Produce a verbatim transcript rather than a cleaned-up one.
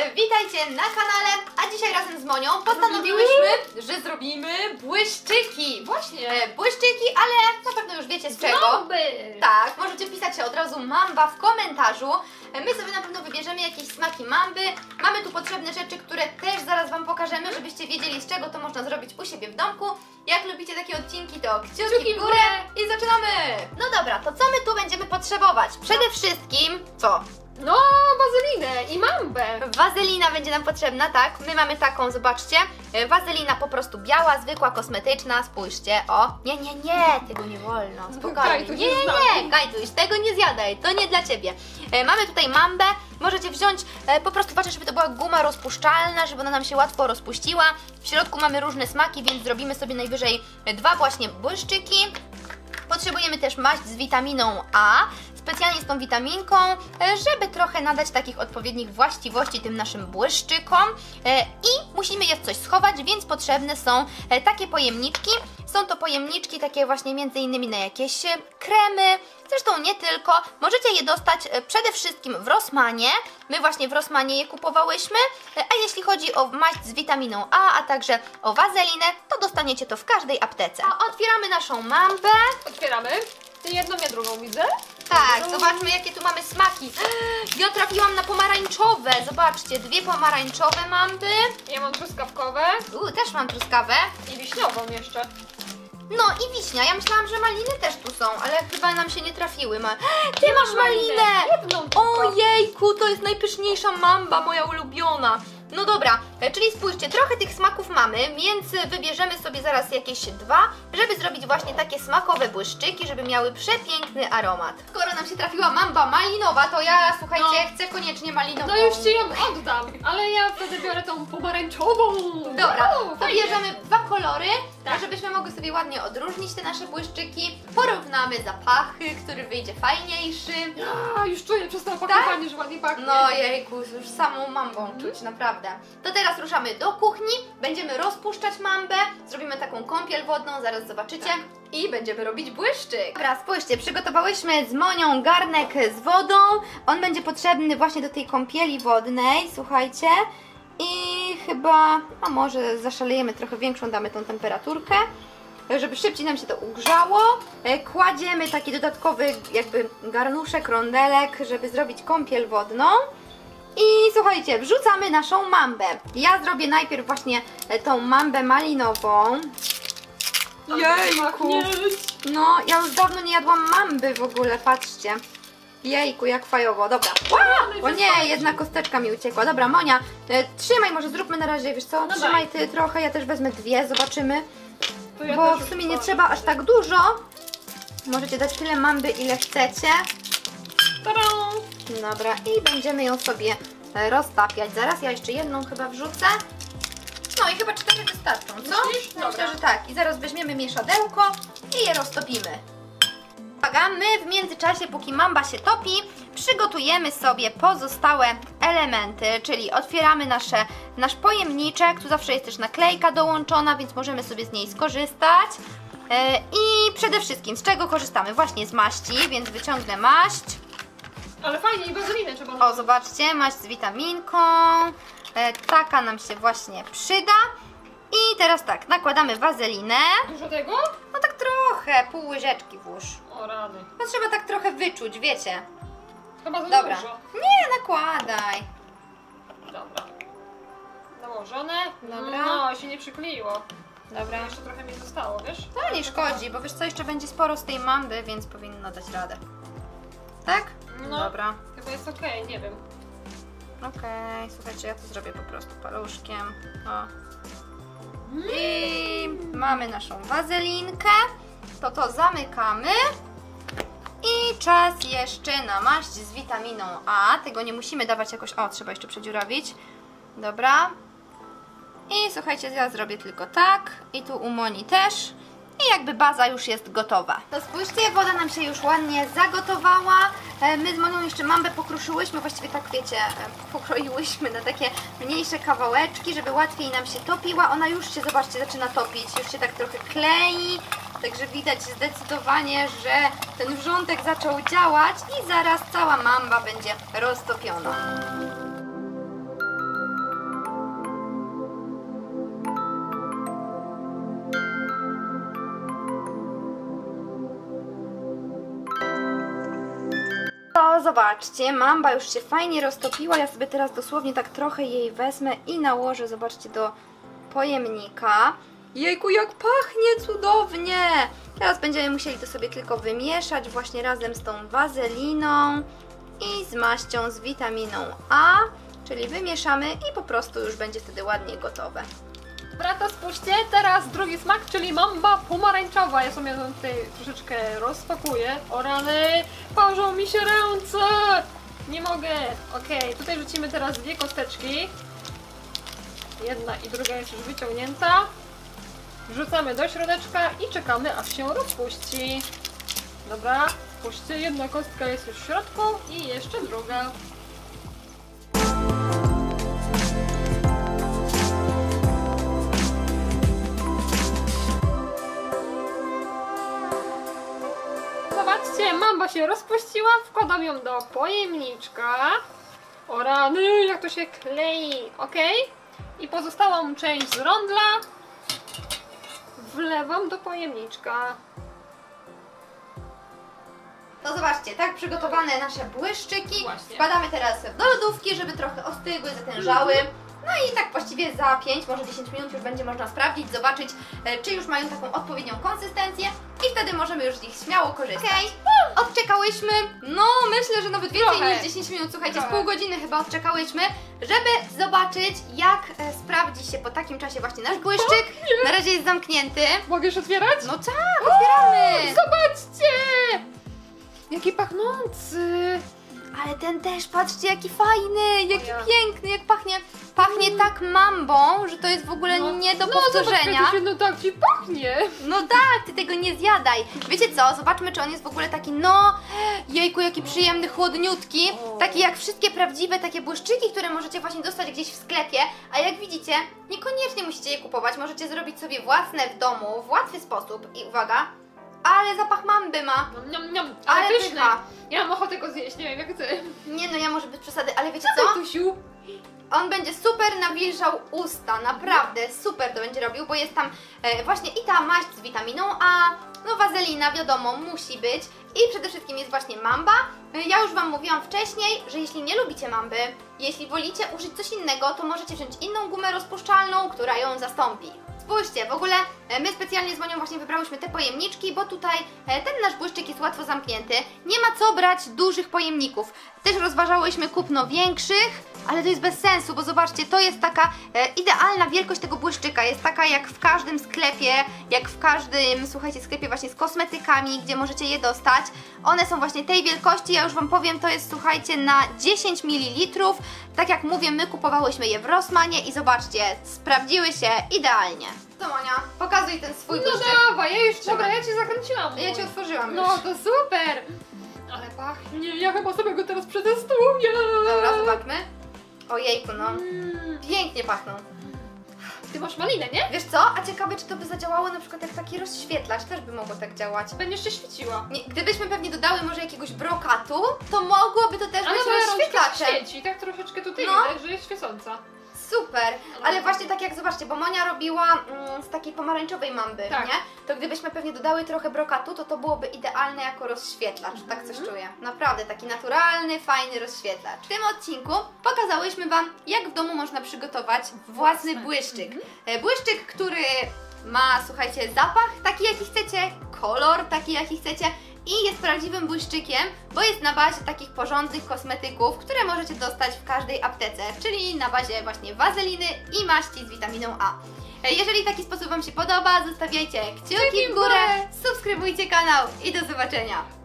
Witajcie na kanale, a dzisiaj razem z Monią postanowiłyśmy, że zrobimy błyszczyki. Właśnie. Błyszczyki, ale na pewno już wiecie z czego. Znoby. Tak, możecie pisać od razu mamba w komentarzu. My sobie na pewno wybierzemy jakieś smaki mamby. Mamy tu potrzebne rzeczy, które też zaraz Wam pokażemy, żebyście wiedzieli, z czego to można zrobić u siebie w domku. Jak lubicie takie odcinki, to kciuki, Kciuki w górę i zaczynamy! No dobra, to co my tu będziemy potrzebować? Przede wszystkim, co? No, wazelinę i mambę. Wazelina będzie nam potrzebna, tak? My mamy taką, zobaczcie. Wazelina po prostu biała, zwykła, kosmetyczna. Spójrzcie, o. Nie, nie, nie, tego nie wolno. Spokojnie. Kajtuś Nie, jest z nie, nami. nie, Kajtuś, tego nie zjadaj, to nie dla Ciebie. E, mamy tutaj mambę. Możecie wziąć, e, po prostu patrzę, żeby to była guma rozpuszczalna, żeby ona nam się łatwo rozpuściła. W środku mamy różne smaki, więc zrobimy sobie najwyżej dwa właśnie błyszczyki. Potrzebujemy też maść z witaminą A, specjalnie z tą witaminką, żeby trochę nadać takich odpowiednich właściwości tym naszym błyszczykom. I musimy je w coś schować, więc potrzebne są takie pojemniczki. Są to pojemniczki takie właśnie między innymi na jakieś kremy, zresztą nie tylko. Możecie je dostać przede wszystkim w Rossmanie. My właśnie w Rossmanie je kupowałyśmy. A jeśli chodzi o maść z witaminą A, a także o wazelinę, to dostaniecie to w każdej aptece. A otwieramy naszą mambę. Otwieramy. Ty jedną, ja drugą widzę. Tak, zobaczmy jakie tu mamy smaki. Ja trafiłam na pomarańczowe. Zobaczcie, dwie pomarańczowe mamby. Ja mam truskawkowe U, też mam truskawę. i wiśniową jeszcze. No i wiśnia. Ja myślałam, że maliny też tu są, ale chyba nam się nie trafiły. Ma... Ty masz malinę! Jedną tylko. Ojejku, to jest najpyszniejsza mamba, moja ulubiona. No dobra, czyli spójrzcie, trochę tych smaków mamy, więc wybierzemy sobie zaraz jakieś dwa, żeby zrobić właśnie takie smakowe błyszczyki, żeby miały przepiękny aromat. Skoro nam się trafiła mamba malinowa, to ja, słuchajcie, No. chcę koniecznie malinową. No już Ci ją oddam, ale ja wtedy biorę tą pomarańczową. Dobra, Wow, to fajnie. bierzemy dwa kolory, Tak. żebyśmy mogły sobie ładnie odróżnić te nasze błyszczyki. Porównamy zapachy, który wyjdzie fajniejszy. A, już czuję przez to opakowanie, że ładnie pachnie. No jejku, już samą mambą czuć, naprawdę. To teraz ruszamy do kuchni, będziemy rozpuszczać mambę, zrobimy taką kąpiel wodną, zaraz zobaczycie. Tak. I będziemy robić błyszczyk. Dobra, spójrzcie, przygotowałyśmy z Monią garnek z wodą. On będzie potrzebny właśnie do tej kąpieli wodnej, słuchajcie. I chyba, a może zaszalejemy trochę większą, damy tą temperaturkę, żeby szybciej nam się to ugrzało. E, Kładziemy taki dodatkowy jakby garnuszek, rondelek, żeby zrobić kąpiel wodną. I słuchajcie, wrzucamy naszą mambę. Ja zrobię najpierw właśnie e, tą mambę malinową. Jejku! No, ja już dawno nie jadłam mamby w ogóle, patrzcie. Jejku, jak fajowo, dobra. Wow! O nie, jedna kosteczka mi uciekła. Dobra, Monia, e, trzymaj, może zróbmy na razie, wiesz co? No Trzymaj daj. ty trochę, ja też wezmę dwie, zobaczymy. To ja Bo też w sumie już nie to- trzeba aż tak dużo. Możecie dać tyle mamby, ile chcecie. Tadam! Dobra, i będziemy ją sobie e, roztapiać. Zaraz ja jeszcze jedną chyba wrzucę. No i chyba cztery wystarczą, co? Myślisz? Myślę, Dobra. że tak. I zaraz weźmiemy mieszadełko i je roztopimy. Uwaga, my w międzyczasie, póki mamba się topi, przygotujemy sobie pozostałe elementy, czyli otwieramy nasze, nasz pojemniczek. Tu zawsze jest też naklejka dołączona, więc możemy sobie z niej skorzystać. E, I przede wszystkim z czego korzystamy? Właśnie z maści, więc wyciągnę maść. Ale fajnie, i wazelinę trzeba. O, zobaczcie, maść z witaminką. E, taka nam się właśnie przyda. I teraz tak, nakładamy wazelinę. Dużo tego? No tak trochę, pół łyżeczki włóż. O rany. No trzeba tak trochę wyczuć, wiecie. Chyba za Dobra. dużo. Nie, nakładaj. Dobra. Nałożone. Dobra. No, się nie przykleiło. Dobra. Jeszcze trochę mi zostało, wiesz? To nie szkodzi, bo wiesz co, jeszcze będzie sporo z tej mamby, więc powinno dać radę. Tak? No. Dobra. Chyba jest okej, nie wiem. Okej, słuchajcie, ja to zrobię po prostu paluszkiem. O. I mamy naszą wazelinkę. To to zamykamy. I czas jeszcze na maść z witaminą A. Tego nie musimy dawać jakoś... O, trzeba jeszcze przedziurawić. Dobra. I słuchajcie, ja zrobię tylko tak. I tu u Moni też. I jakby baza już jest gotowa. To spójrzcie, woda nam się już ładnie zagotowała. E, My z Monią jeszcze mambę pokruszyłyśmy, właściwie tak wiecie, e, pokroiłyśmy na takie mniejsze kawałeczki, żeby łatwiej nam się topiła. Ona już się, zobaczcie, zaczyna topić, już się tak trochę klei. Także widać zdecydowanie, że ten wrzątek zaczął działać i zaraz cała mamba będzie roztopiona. To zobaczcie, mamba już się fajnie roztopiła. Ja sobie teraz dosłownie tak trochę jej wezmę i nałożę, zobaczcie, do pojemnika. Jejku, jak pachnie cudownie! Teraz będziemy musieli to sobie tylko wymieszać właśnie razem z tą wazeliną i z maścią z witaminą A, czyli wymieszamy i po prostu już będzie wtedy ładnie gotowe. Dobra, to spójrzcie, teraz drugi smak, czyli mamba pomarańczowa. Ja sobie ją tutaj troszeczkę rozpakuję. O rany, parzą mi się ręce! Nie mogę. Okej, tutaj rzucimy teraz dwie kosteczki. Jedna i druga jest już wyciągnięta. Wrzucamy do środeczka i czekamy, aż się rozpuści. Dobra, spójrzcie, jedna kostka jest już w środku i jeszcze druga. Zobaczcie, mamba się rozpuściła, wkładam ją do pojemniczka. O rany, jak to się klei, ok? I pozostałą część z rondla wlewam do pojemniczka. To zobaczcie, tak przygotowane nasze błyszczyki. Właśnie. Wkładamy teraz do lodówki, żeby trochę ostygły, zatężały. No i tak właściwie za pięć, może dziesięć minut już będzie można sprawdzić, zobaczyć, e, czy już mają taką odpowiednią konsystencję i wtedy możemy już z nich śmiało korzystać. Okej, okay. Odczekałyśmy, no myślę, że nawet więcej Trochę. niż dziesięć minut, słuchajcie, Trochę. z pół godziny chyba odczekałyśmy, żeby zobaczyć, jak e, sprawdzi się po takim czasie właśnie nasz błyszczyk. Na razie jest zamknięty. Mogę już otwierać? No tak, otwieramy! Zobaczcie! Jaki pachnący! Ale ten też, patrzcie, jaki fajny, jaki O ja. piękny, jak pachnie. Pachnie tak mambą, że to jest w ogóle No, nie do no, powtórzenia. zobaczcie, no tak ci pachnie! No tak, ty tego nie zjadaj. Wiecie co, zobaczmy, czy on jest w ogóle taki, no, jejku, jaki przyjemny, chłodniutki. O. Taki jak wszystkie prawdziwe takie błyszczyki, które możecie właśnie dostać gdzieś w sklepie. A jak widzicie, niekoniecznie musicie je kupować, możecie zrobić sobie własne w domu w łatwy sposób. I uwaga, ale zapach mamby ma. Niam, niam, niam. Ale Ale pyszne! pycha. Ja mam ochotę go zjeść, nie wiem jak ty. Nie no, ja może bez przesady, ale wiecie Co co? ty, Tusiu? On będzie super nawilżał usta, naprawdę super to będzie robił, bo jest tam e, właśnie i ta maść z witaminą A, no wazelina wiadomo musi być i przede wszystkim jest właśnie mamba. E, ja już Wam mówiłam wcześniej, że jeśli nie lubicie mamby, jeśli wolicie użyć coś innego, to możecie wziąć inną gumę rozpuszczalną, która ją zastąpi. Spójrzcie, w ogóle e, my specjalnie z Monią właśnie wybrałyśmy te pojemniczki, bo tutaj e, ten nasz błyszczyk jest łatwo zamknięty. Nie ma co brać dużych pojemników. Też rozważałyśmy kupno większych, ale to jest bez sensu, bo zobaczcie, to jest taka e, idealna wielkość tego błyszczyka. Jest taka jak w każdym sklepie, jak w każdym, słuchajcie, sklepie właśnie z kosmetykami, gdzie możecie je dostać. One są właśnie tej wielkości, ja już Wam powiem, to jest, słuchajcie, na dziesięć mililitrów. Tak jak mówię, my kupowałyśmy je w Rossmanie i zobaczcie, sprawdziły się idealnie. Co, Monia? Pokazuj ten swój No błyszczyk. dawaj, ja już, dobra, ja Cię zakręciłam. Ja Ci otworzyłam już. No to super! Ale pachnie, ja chyba sobie go teraz przetestuję. Dobra, zobaczmy. Ojejku, no. Mm. Pięknie pachną. Ty masz malinę, nie? Wiesz co? A ciekawe, czy to by zadziałało na przykład jak taki rozświetlacz, też by mogło tak działać. Będziesz się świeciła. Nie, gdybyśmy pewnie dodały może jakiegoś brokatu, to mogłoby to też Ale być moja rączka się rozświetlaczem. świeci, tak troszeczkę tutaj No. widać, że jest świecąca. Super, ale właśnie tak jak zobaczcie, bo Monia robiła mm, z takiej pomarańczowej mamby, Tak. nie? To gdybyśmy pewnie dodały trochę brokatu, to to byłoby idealne jako rozświetlacz, tak coś czuję. Naprawdę, taki naturalny, fajny rozświetlacz. W tym odcinku pokazałyśmy Wam, jak w domu można przygotować własny Własny. błyszczyk. E, Błyszczyk, który ma, słuchajcie, zapach taki jaki chcecie, kolor taki jaki chcecie i jest prawdziwym błyszczykiem, bo jest na bazie takich porządnych kosmetyków, które możecie dostać w każdej aptece, czyli na bazie właśnie wazeliny i maści z witaminą A. E, Jeżeli taki sposób Wam się podoba, zostawiajcie kciuki w górę, subskrybujcie kanał i do zobaczenia!